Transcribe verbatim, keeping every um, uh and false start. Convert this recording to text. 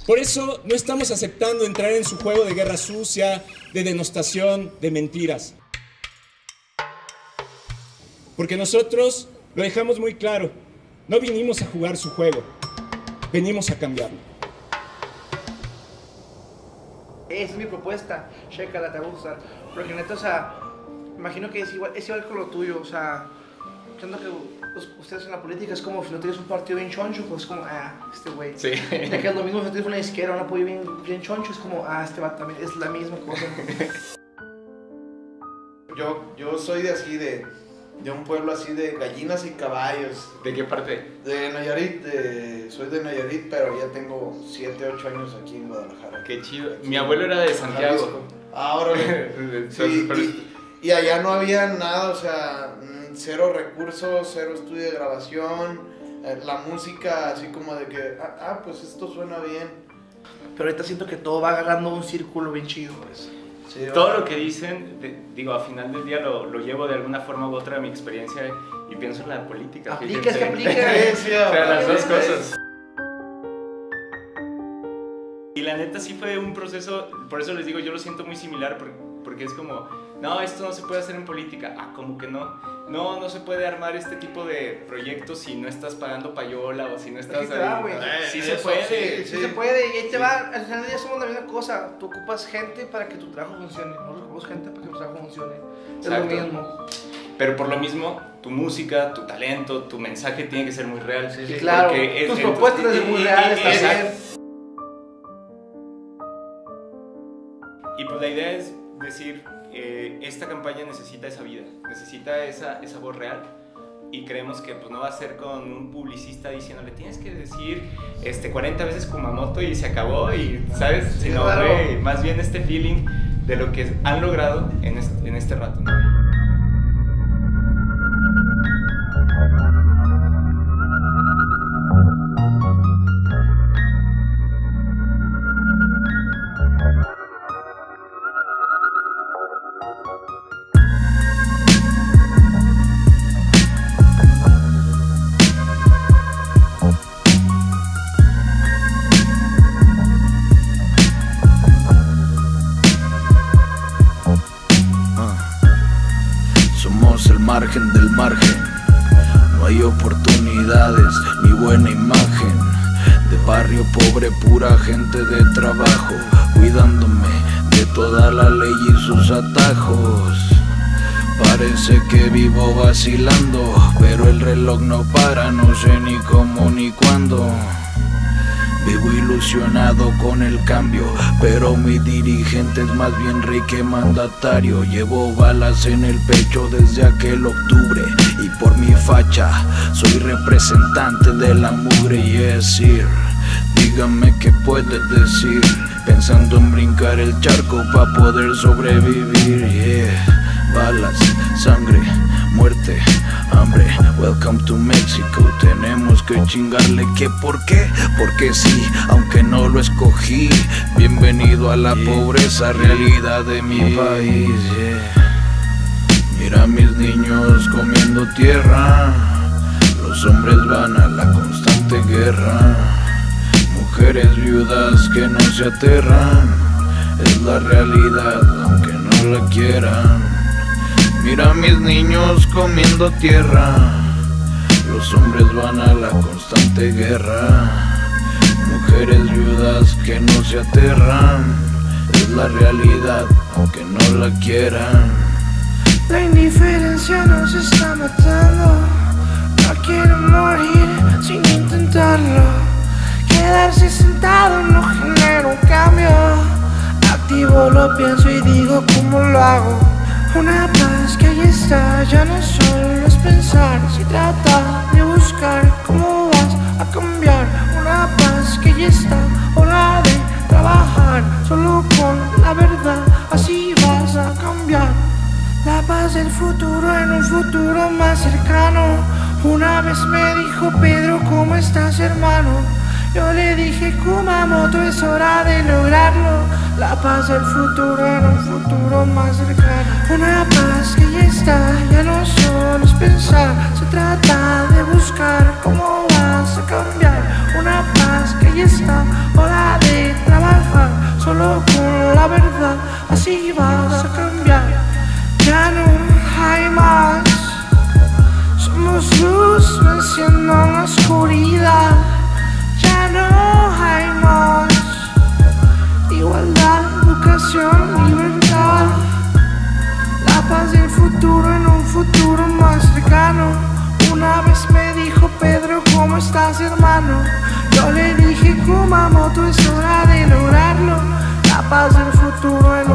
Por eso no estamos aceptando entrar en su juego de guerra sucia, de denostación, de mentiras. Porque nosotros lo dejamos muy claro, no vinimos a jugar su juego, venimos a cambiarlo. Esa es mi propuesta, chécala, te va a gustar. Porque neta, o sea, imagino que es igual, es igual con lo tuyo, o sea, siento que pues, ustedes en la política es como si no tienes un partido bien choncho, pues como, ah, este güey. Sí. Ya que es lo mismo si no tienes una izquierda, un apoyo bien, bien choncho, es como, ah, este va también, es la misma cosa. Yo, yo soy de así, de, de un pueblo así de gallinas y caballos. ¿De qué parte? De Nayarit, de, soy de Nayarit, pero ya tengo siete, ocho años aquí en Guadalajara. Qué chido. Mi abuelo era de Santiago. Ahora, sí, y, y allá no había nada, o sea, cero recursos, cero estudio de grabación, la música así como de que, ah, ah pues esto suena bien. Pero ahorita siento que todo va agarrando un círculo bien chido, pues. Sí, todo lo que dicen, de, digo, a final del día lo, lo llevo de alguna forma u otra a mi experiencia y pienso en la política. Aplica, que aplica. Sí, o sea, las dos cosas. Y la neta sí fue un proceso, por eso les digo, yo lo siento muy similar, porque, porque es como, no, esto no se puede hacer en política. Ah, ¿cómo que no? No, no se puede armar este tipo de proyectos si no estás pagando payola o si no estás... Sí, ahí, güey. Sí, sí se puede. Sí, sí, sí se puede, y ahí te sí. va, al final del día somos la misma cosa. Tú ocupas gente para que tu trabajo funcione, nosotros ocupamos gente para que tu trabajo funcione. Es Exacto. lo mismo. Pero por lo mismo, tu música, tu talento, tu mensaje tiene que ser muy real. Sí, sí, claro, porque tus es, propuestas deben ser muy reales también. Y pues la idea es decir, eh, esta campaña necesita esa vida, necesita esa, esa voz real, y creemos que pues no va a ser con un publicista diciéndole tienes que decir este, cuarenta veces Kumamoto y se acabó, y ¿sabes? Sí, Sino claro. güey, más bien este feeling de lo que han logrado en este, en este rato, ¿no? Margen del margen, no hay oportunidades ni buena imagen. De barrio pobre, pura gente de trabajo, cuidándome de toda la ley y sus atajos. Parece que vivo vacilando, pero el reloj no para, no sé ni cómo ni cuándo. Vivo ilusionado con el cambio, pero mi dirigente es más bien rey que mandatario. Llevo balas en el pecho desde aquel octubre, y por mi facha soy representante de la mugre. Y es decir, dígame qué puede decir, pensando en brincar el charco pa' poder sobrevivir. Yeah. Balas, sangre, muerte, hambre, welcome to Mexico. Tenemos que chingarle, ¿qué? ¿Por qué? Porque sí, aunque no lo escogí. Bienvenido a la yeah. pobreza, realidad de mi yeah. país. Yeah. Mira a mis niños comiendo tierra, los hombres van a la constante guerra. Mujeres viudas que no se aterran, es la realidad aunque no la quieran. Mira a mis niños comiendo tierra, los hombres van a la constante guerra. Mujeres viudas que no se aterran, es la realidad aunque no la quieran. La indiferencia nos está matando, no quiero morir sin intentarlo. Quedarse sentado no genera un cambio, activo lo pienso y digo cómo lo hago. Una paz que ahí está, ya no solo es pensar, se trata de buscar cómo vas a cambiar. Una paz que ahí está, hora de trabajar, solo con la verdad, así vas a cambiar. La paz del futuro en un futuro más cercano. Una vez me dijo Pedro, ¿cómo estás, hermano? Yo le dije, Kumamoto, es hora de lograrlo. La paz del futuro en un futuro más cercano. Una paz que ya está, ya no solo es pensar, se trata de buscar cómo vas a cambiar. Una paz que ya está, hora de así vas a cambiar. Ya no hay más. Somos luz venciendo la oscuridad. Ya no hay más. Igualdad, educación, libertad. La paz del futuro en un futuro más cercano. Una vez me dijo Pedro, ¿cómo estás, hermano? Yo le dije, Kumamoto, es hora de lograrlo. La paz del futuro en